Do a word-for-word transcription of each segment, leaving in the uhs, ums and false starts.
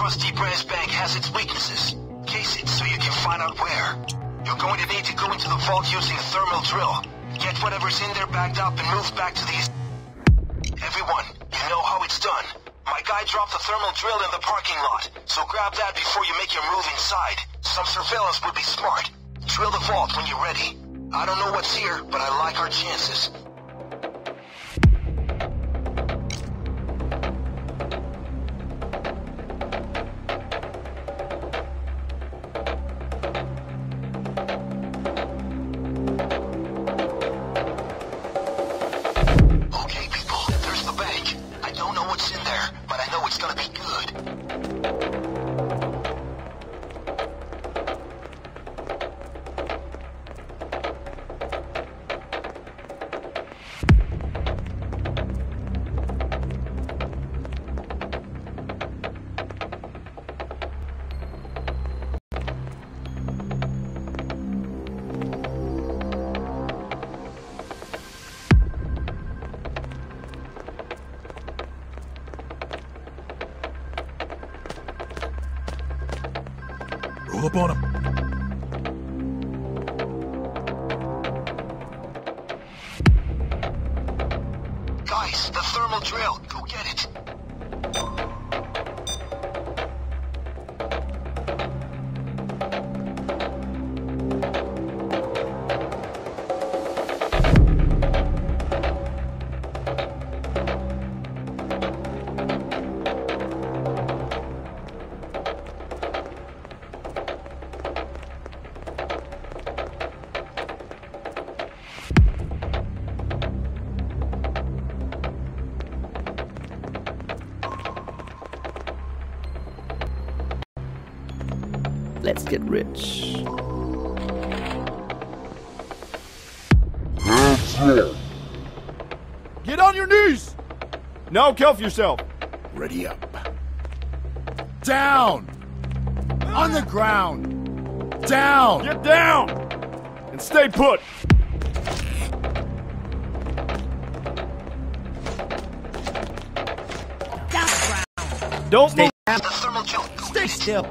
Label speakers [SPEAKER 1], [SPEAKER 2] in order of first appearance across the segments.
[SPEAKER 1] trusty branch bank has its weaknesses. Case it so you can find out where. You're going to need to go into the vault using a thermal drill. Get whatever's in there bagged up and move back to the... Everyone, you know how it's done. My guy dropped the thermal drill in the parking lot, so grab that before you make your move inside. Some surveillance would be smart. Drill the vault when you're ready. I don't know what's here, but I like our chances.
[SPEAKER 2] Roll up on him.
[SPEAKER 1] Guys, the thermal drill. Go get it.
[SPEAKER 3] Let's get rich.
[SPEAKER 4] Get on your knees! Now cuff yourself.
[SPEAKER 2] Ready up. Down! On the ground! Down!
[SPEAKER 4] Get down! And stay put! Don't
[SPEAKER 3] Stay
[SPEAKER 4] move!
[SPEAKER 3] down.
[SPEAKER 1] The thermal drill. Go
[SPEAKER 3] Stay
[SPEAKER 1] get it.
[SPEAKER 3] still.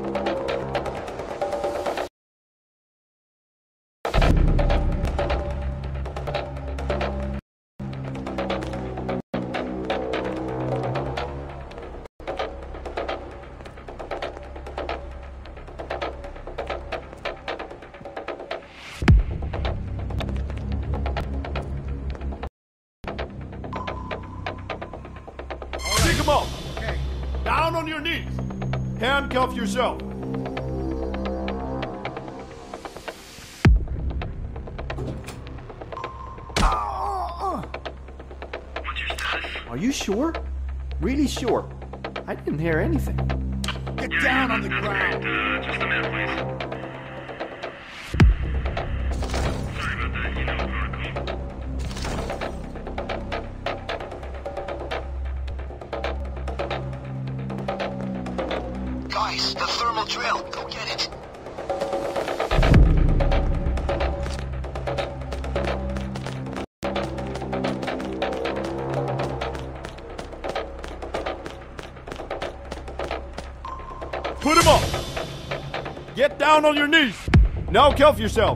[SPEAKER 4] Pick him up! Down on your knees! Handcuff yourself!
[SPEAKER 3] Are you sure? Really sure? I didn't hear anything.
[SPEAKER 2] Get down on the ground!
[SPEAKER 5] Uh, just a minute, please. Sorry about that, you know the protocol.
[SPEAKER 1] Guys, the thermal drill. Go get it.
[SPEAKER 4] Put him up! Get down on your knees! Now cuff yourself!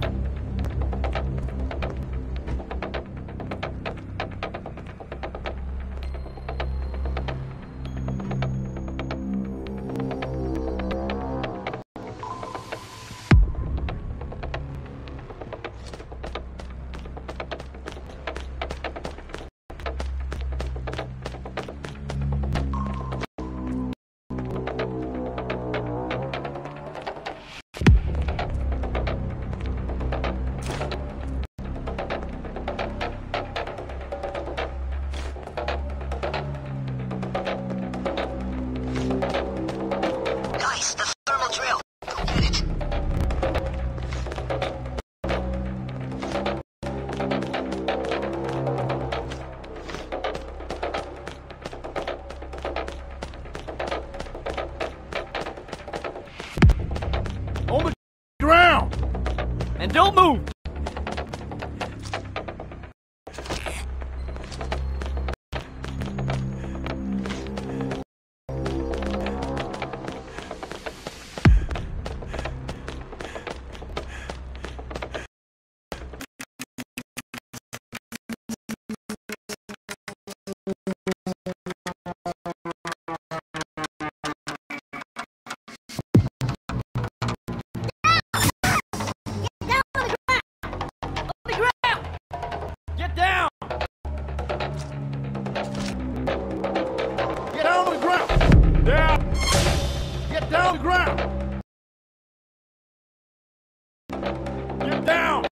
[SPEAKER 1] Guys, the thermal drill. Go get it.
[SPEAKER 4] On the ground! And don't move!
[SPEAKER 2] down on the ground!
[SPEAKER 4] Get down!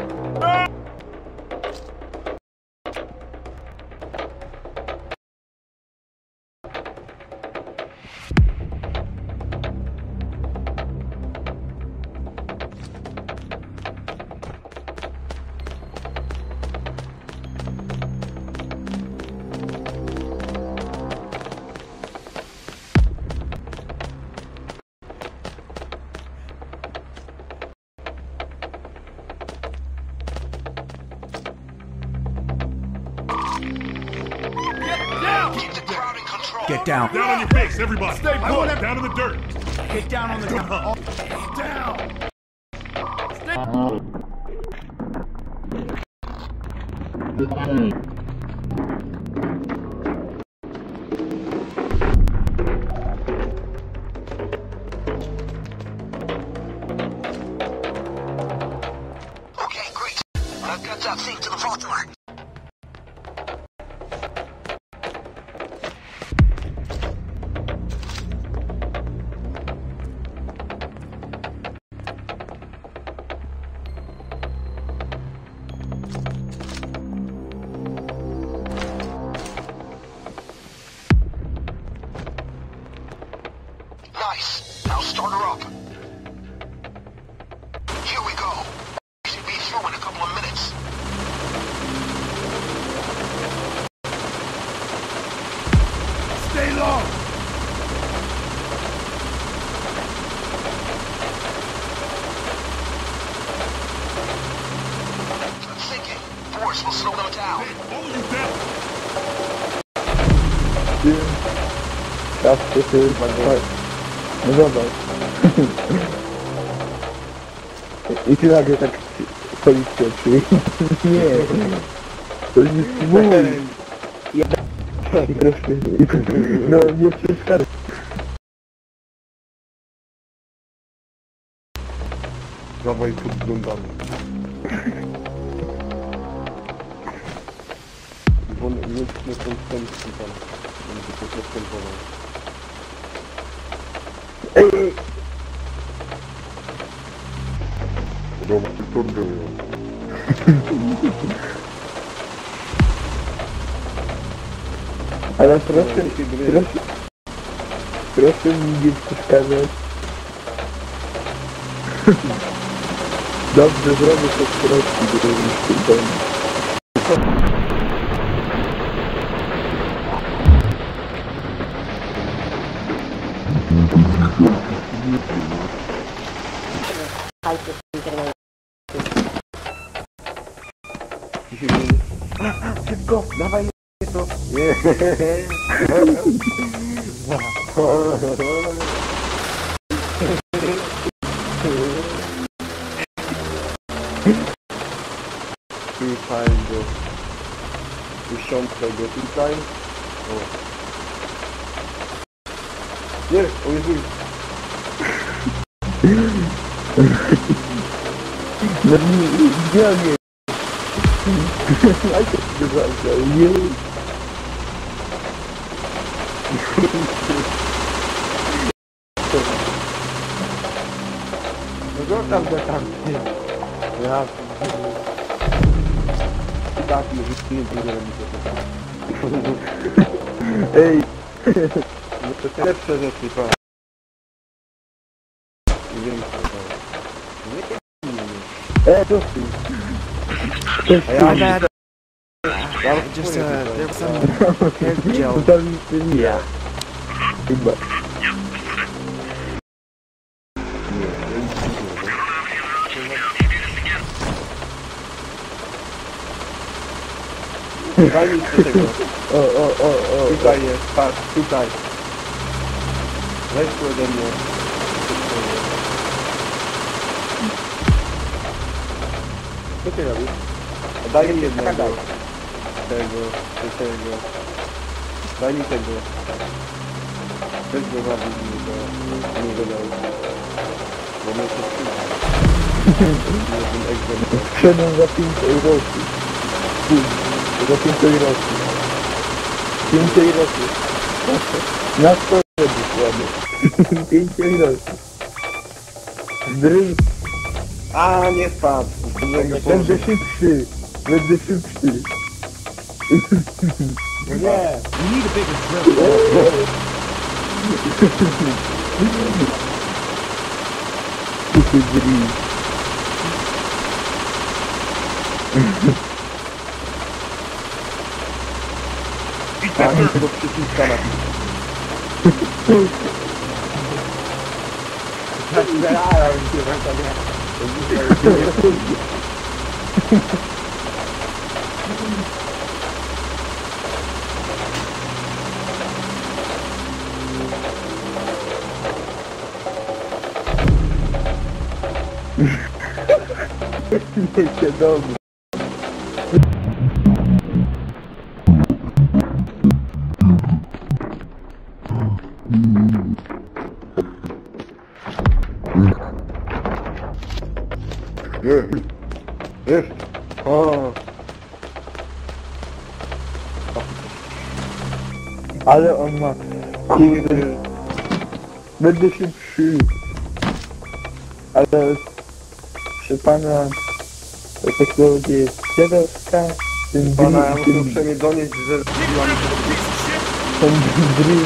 [SPEAKER 1] Keep the crowd in control.
[SPEAKER 3] Get down.
[SPEAKER 5] Down on your face, everybody.
[SPEAKER 2] Stay
[SPEAKER 5] Come
[SPEAKER 2] put.
[SPEAKER 5] on, down in the dirt.
[SPEAKER 2] Get down on the ground. Down!
[SPEAKER 1] Okay, great. I've got that thing to the vault door. Nice. Now start her up. Here we go. Should be through in a couple of minutes.
[SPEAKER 2] Stay low!
[SPEAKER 1] I'm thinking. Force will slow them down.
[SPEAKER 5] All of you down.
[SPEAKER 6] Raz, trzy, cztery. No zobacz. I ty nagle tak stoisz w pierwszy. Nie. To jest mój. Ja... Proszę. No nie przeszkadzaj. Dawaj podglądamy. Bo nie nie są wstępni tam. Będzie to postępował. Ej, ej! Dobra, to było. Ale proszę, proszę, proszę mi nie przeszkadzać. Dobrze, zrobię to w środku, żeby mi się Szybko, dawaj to. Nie. Tutaj go. Usiądź tego tutaj. O. Nie, o Jezu. No nie, gdzie on jest? Najpierw się zamknął, nie. No go tam go tam, nie. Ja... Tak, już nie będę robić to tam. Ej! No to lepsze rzeczy, pan. Nie wiem, co to jest. Ej, co ty?
[SPEAKER 3] My bad. I just, uh, there was some hair gel.
[SPEAKER 6] Yeah. Chyba. Daj mi tego. O, o, o, o. Tutaj jest, patrz, tutaj. Weź to ode mnie. Co ty robisz? Daj mi jednego. Tego, tego. Daj mi tego. Weź go zabić mi do... nie go daj. Bo mnie to wstydzi. Sprzedam za pięć euro. Za pięć euro. pięć euro. Na sto dokładnie. pięć minut. Dryl. A, nie spadł. Będę szybszy. Będę szybszy. Nie.
[SPEAKER 2] You need a bigger drill.
[SPEAKER 6] Super drill. A, nie tego przyciska na tym. Tak, zalałem się na sobie. Nie się dobrze. Jest. Jest. O. Ale on ma... Kurde. Będę szybszy. Ale... Proszę pana... Technologia jest dziadowska. Ten pana, ja muszę uprzejmie donieść, że... Ten drill...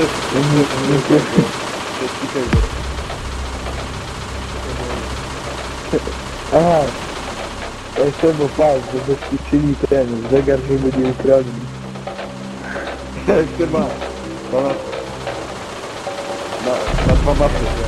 [SPEAKER 6] Aha, ja trzeba paść, żeby ćwiczyli ten zegar, żeby nie ukradli. Chyba, to na, na, na dwa baty, nie?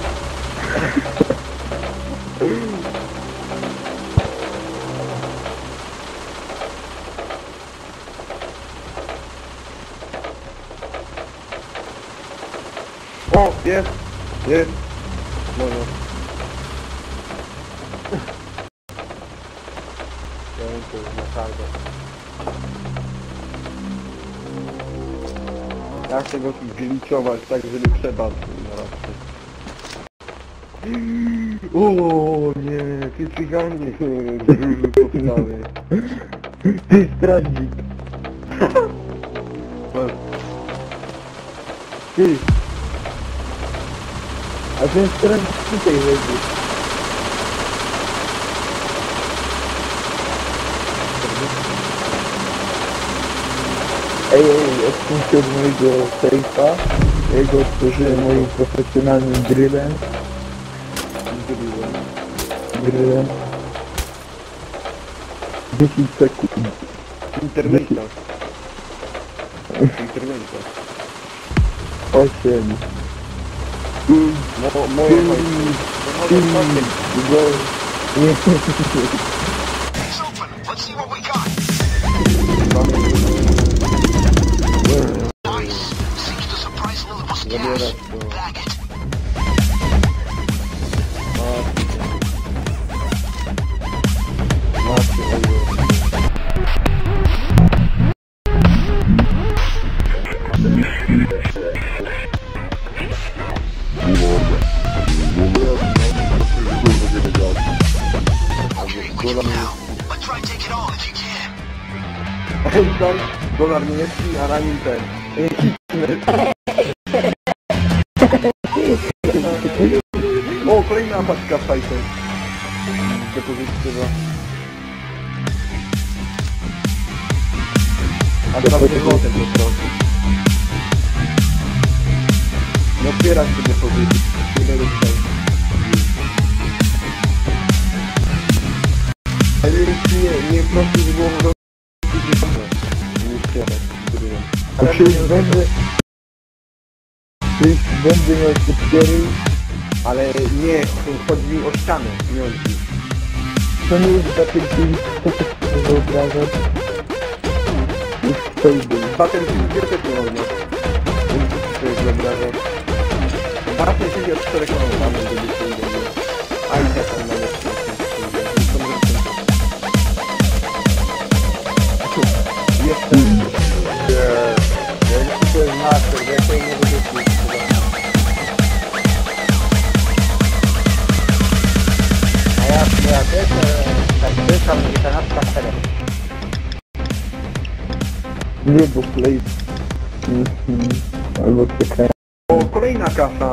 [SPEAKER 6] O, jest, jest, może. To jest naprawdę. Ja chcę go tu gliczować tak, żeby przepadł na raz. O nie, ty cyganie powstały. Ty strażnik. Ty. A ten strażnik tutaj leży. Ej, ej, odsuńcie od mojego sejfa. Ja go otworzyłem moim profesjonalnym drillem. Drillem. Drillem. dziesięć sekund. Interneta. Interneta. osiem. Mo, moje fajne. Nie.
[SPEAKER 1] It's open. Let's see what we got. Nice. Seems to surprise Lily was cash. Bag it. Okay, we can now. But try take it all if you can.
[SPEAKER 6] Hejson, dolar niemiecki, a ranin ten. O, kolejna paczka fajka. Depozycja. A teraz nie złotem po prostu. Nie otwierać się depozycji. Nie będę tutaj. Ale nie, nie proszę z głową. Nie otwierać. A przecież będę... Przecież będę miał cztery... Ale nie, chodzi mi o ścianę, nie o drzwi. To nie jest Battlefield, to się chcę wyobrażać. Już przejdę. Battlefield też nie można. Więc to się wyobrażać. Battlefield od czterech mamy, żeby się udało. A i tak tam nawet się Jestem... Ja nie chcę master, ja się nie będę Ja też, tak wyszłam dziewiętnastka cztery. Nie, bo play... Albo czekaj. O, kolejna kasa.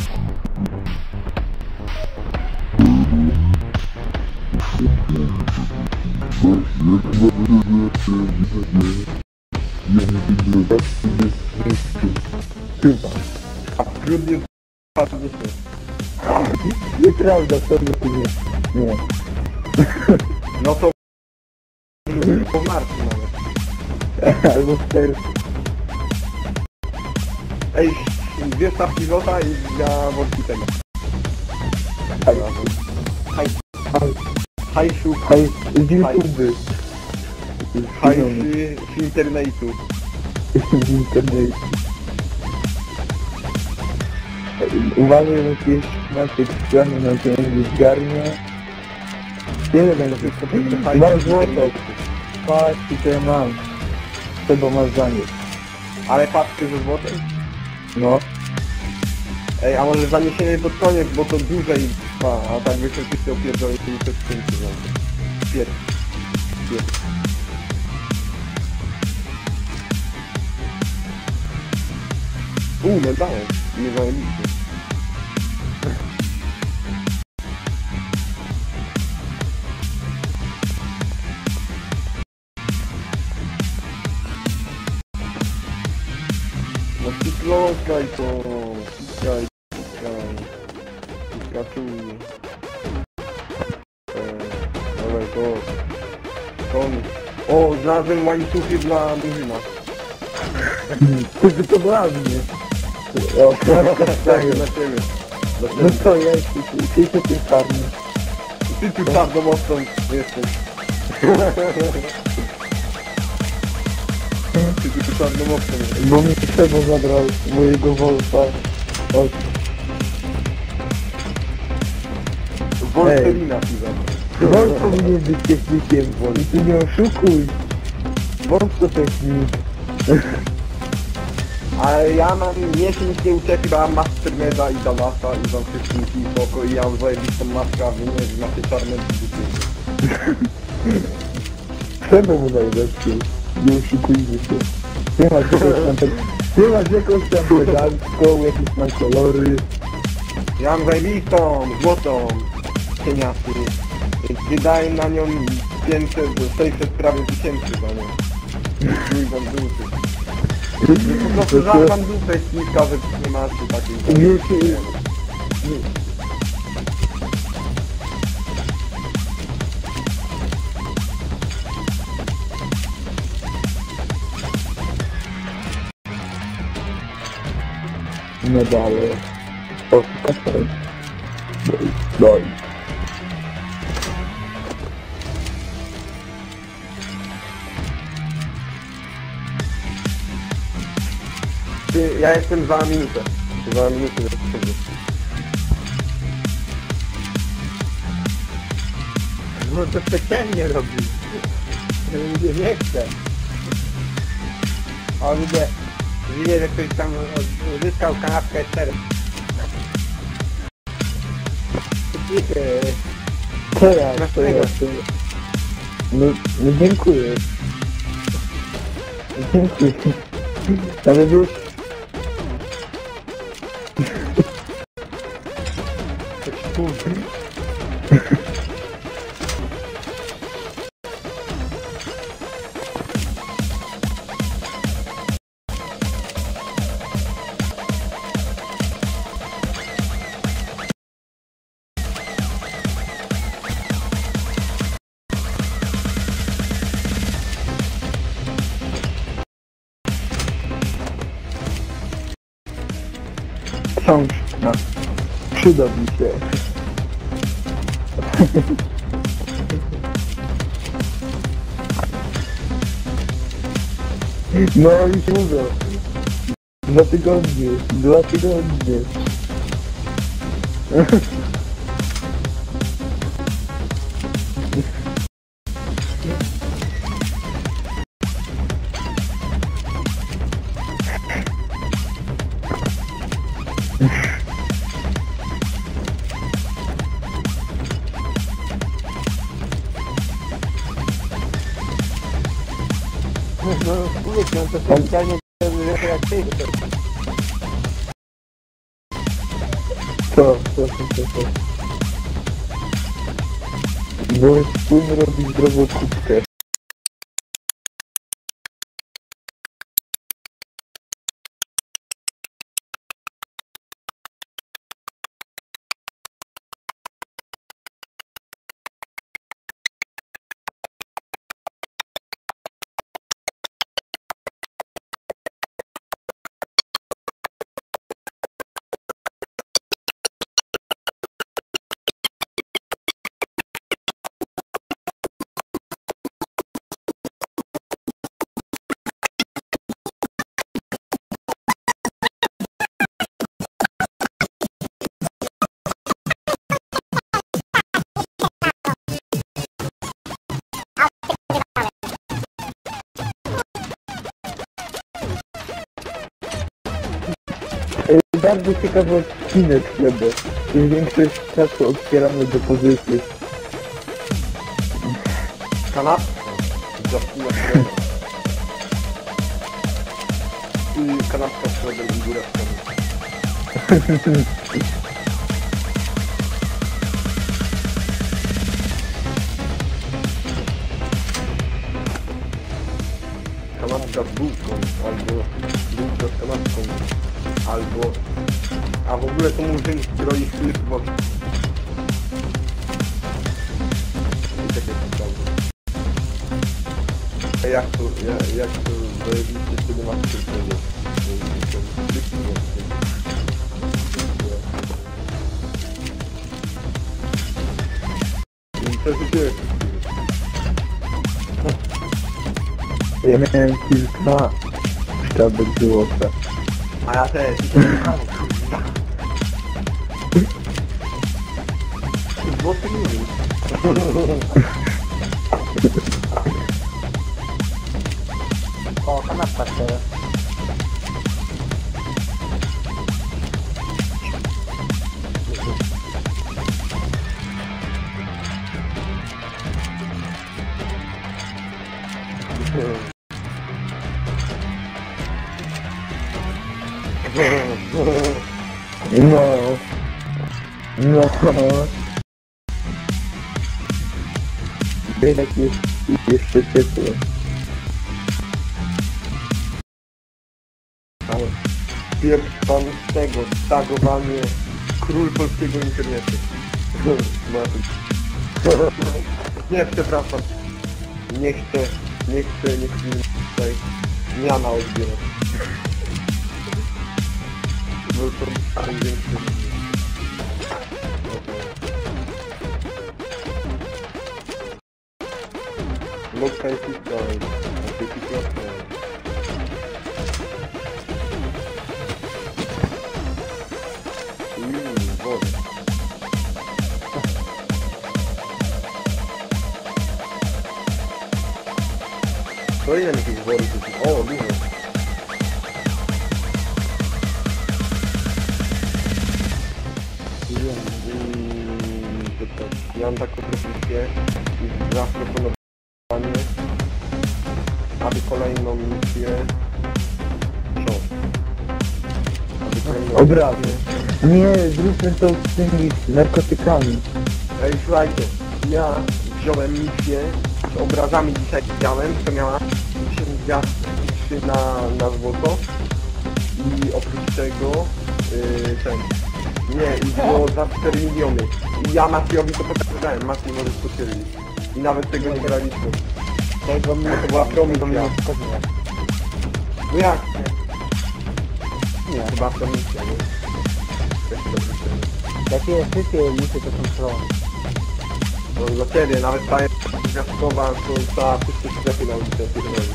[SPEAKER 7] Chyba.
[SPEAKER 6] A w grudniu padnie się.
[SPEAKER 7] Nieprawda, to nie. Nie.
[SPEAKER 6] No to... po marcu nawet.
[SPEAKER 7] Albo w czerwcu.
[SPEAKER 6] Ej, dwie stawki złota i ja worki tego. Haj... Hajsu...
[SPEAKER 7] Hej, z YouTube.
[SPEAKER 6] Hajsy z internetu.
[SPEAKER 7] Z internetu. Uważaj, że jakieś macie stronie na tym zgarnie. Ile będzie? Mam złoto. Patrz, co ja mam. Czego masz zanieść?
[SPEAKER 6] Ale patrzcie ze złotem?
[SPEAKER 7] No.
[SPEAKER 6] Ej, a może zaniesienie pod koniec, bo to dłużej trwa, a tak byśmy wszyscy opierdolili te skrzynki. Pierwszy. Pierwszy. Uuu, medale. Nie zajebiście. No Pikachu, Pikachu, Pikachu, eee, dawaj to, Tom. O, znalazłem łańcuchy dla Murzyna.
[SPEAKER 7] Ty to dla mnie. O,
[SPEAKER 6] Tak, dla ciebie. Dla
[SPEAKER 7] no
[SPEAKER 6] ciebie.
[SPEAKER 7] co, ja jeszcze, ty się tym farmy.
[SPEAKER 6] Ty tu czarnomocą jesteś. Ty tu czarnomocą jesteś.
[SPEAKER 7] Bo mi Sebo zabrał mojego Wolfa. O,
[SPEAKER 6] Wolferina ci zabrał.
[SPEAKER 7] Wolf powinien być technikiem. I ty nie oszukuj. Wolf to technik.
[SPEAKER 6] Ale ja mam, mnie się nic nie uczepi, bo mam Master Meda i Dalasa i tam wszystkim spoko i ja mam zajebistą maskę, a wy nie macie czarne buty.
[SPEAKER 7] Sebo mu najlepszy. Nie oszukujmy się. Ty masz jakąś tam, ty masz jakąś tam pedalską, jakieś tam kolory.
[SPEAKER 6] Ja mam zajebistą, złotą, cieniasy. Wydaję na nią pięćset, sześćset prawie tysięcy za nią. Trójkąt dupy. Po prostu żadna dupę jest niska, że nie macie takiej...
[SPEAKER 7] Już, medale. O, kasę. Doj.
[SPEAKER 6] Ty, ja jestem za minutę. Za minutę do przodu.
[SPEAKER 7] No to specjalnie robi. Ludzie nie chce. A ludzie, widzę, że ktoś tam uzyskał kanapkę cztery. Teraz, to ja no, no dziękuję. Dziękuję. Ale już... Książka. Przyda mi się. No i się uda. Dwa tygodnie. Dwa tygodnie. No, no, to specjalnie rekreacyjny. Co? Co? Co? Co? Co? Bo wspólnie robić drogą kubkę. Bardzo ciekawy odcinek chyba. I większość czasu otwieramy do pozycji.
[SPEAKER 6] Kanap? Zaczyna się. I kanapka z środem i górę w komu. Kanapka z bułką, albo bułka z kanapką, albo... A w ogóle to murzyn groi chleb, bo... I takie sprawy. A jak to, jak, jak to zajebiście wtedy masz tylko I co się dzieje?
[SPEAKER 7] Ja miałem kilka sztabek złota.
[SPEAKER 6] A ja też. Złoty minus. O, kanapka teraz.
[SPEAKER 7] No. No. Jednak jest jeszcze ciepło.
[SPEAKER 6] Pierwszy pan z tego, tagowanie król polskiego internetu. Nie, przepraszam. Nie chcę, nie chcę, nie chcę tutaj miana odbierać. Bo to ten większy. Lokaj tutaj, a ty piklotka. Mmm, woda. To ile mi tych wody tu? O, dużo. Mm, to tak. Ja mam taką propozycję i zaproponowanie, aby kolejną misję książ. Aby kolejną
[SPEAKER 7] Obrazy. Nie, zróbmy to z tymi narkotykami.
[SPEAKER 6] Ej, słuchajcie, ja wziąłem misję z obrazami dzisiaj widziałem, to miała się gwiazd trzy na, na złoto i oprócz tego yy, ten, nie, i było za cztery miliony i ja Matiowi to pokazałem, Mati możesz potwierdzić i nawet tego nie graliśmy. Tego mnie to była promisja. No jak? Nie, chyba promisja, nie?
[SPEAKER 7] Jakie wszystkie misje to są pro?
[SPEAKER 6] No dla ciebie, nawet ta gwiazdkowa, to trzeba wszystkie sklepy na ulicę robić.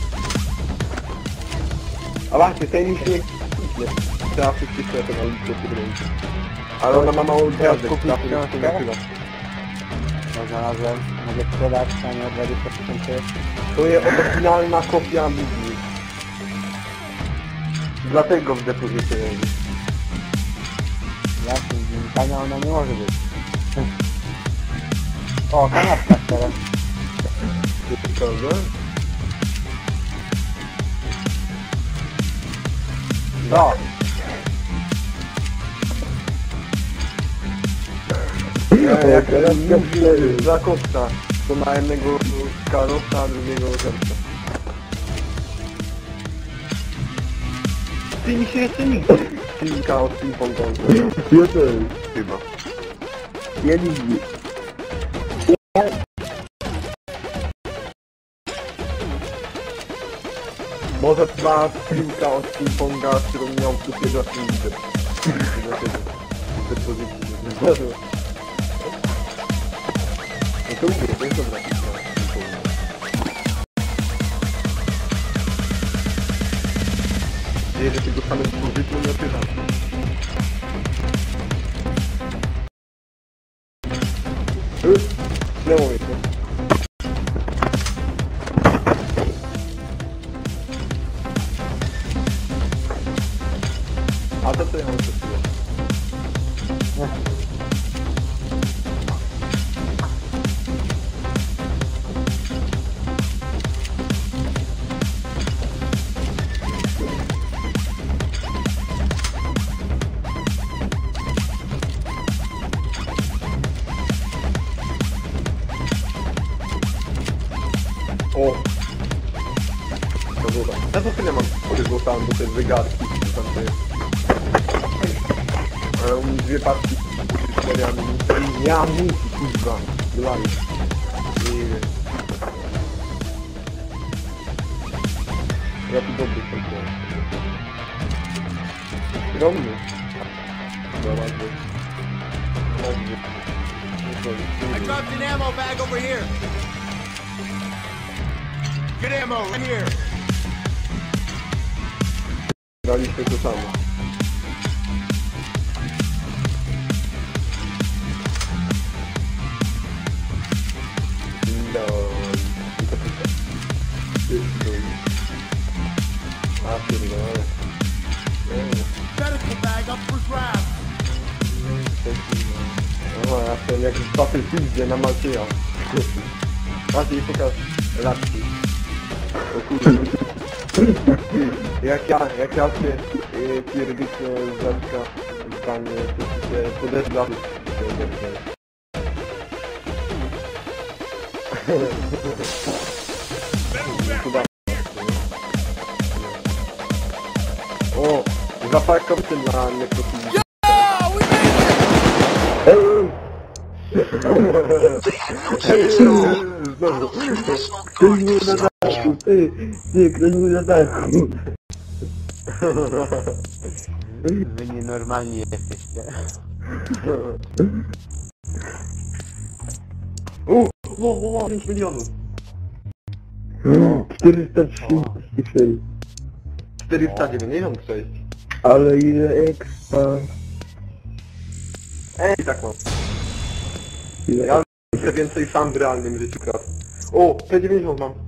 [SPEAKER 6] A właśnie, tej misji nie kupić, trzeba wszystkie sklepy na ulicę robić. Ale ona ma mało gwiazdek, trzeba po prostu nie chyba.
[SPEAKER 7] No znalazłem, mogę sprzedać, a nie dwadzieścia tysięcy.
[SPEAKER 6] To jest oryginalna kopia Biblii. Dlatego w depozycie robić.
[SPEAKER 7] Jasne, tania ona nie może być. O, kanapka teraz.
[SPEAKER 6] Prawda?
[SPEAKER 7] No.
[SPEAKER 6] Nie, jak mówi za kopca. To ma jednego karota, a drugiego karta. Ty mi się jeszcze nigdy. Kilka od ping-pongowych.
[SPEAKER 7] Ja też.
[SPEAKER 6] Chyba.
[SPEAKER 7] Ja nigdy.
[SPEAKER 6] Może dwa piłka od ping-ponga, którą miał plus jeden nigdy. Te pozycje nie zdarzyło. No to mówię, to jest dobra piłka. Nie, że tego samego pozycju nie pytam. Nie mówię to. A to co ja mam przed chwilą? O! To było tak. Ja to tyle mam przygotowałem do tej wygadki. Tam to jest. Ale u mnie dwie paczki z cztery amunicji. Nie amunicji, kurwa. Dolary. Nie wiem. Ja tu dobry jestem. Romny. Dobra,
[SPEAKER 4] I dropped an ammo bag over here. Get ammo in here.
[SPEAKER 6] graliśmy to samo. No, i to tylko. A, pierdolę.
[SPEAKER 4] Medical bag up for grabs.
[SPEAKER 6] Aha, ja to jak w Battlefieldzie na Malczyja. Bardziej pokaż laski. O kurde. Jak ja, jak ja się yy, pierdolę z Zaczka w stanie, to się podeszła. O, zaparkowcy na nekrofilii. Znowu.
[SPEAKER 7] Ktoś był na dachu, ty, ty, ktoś był na dachu.
[SPEAKER 3] Wy nienormalni jesteście.
[SPEAKER 6] U, o, o, pięć milionów.
[SPEAKER 7] czterysta trzydzieści sześć.
[SPEAKER 6] czterysta dziewięćdziesiąt sześć.
[SPEAKER 7] Ale ile expa.
[SPEAKER 6] Ej, tak mam.
[SPEAKER 7] Ile
[SPEAKER 6] Ja chcę więcej sam w realnym życiu kradł. O, P dziewięćdziesiąt mam.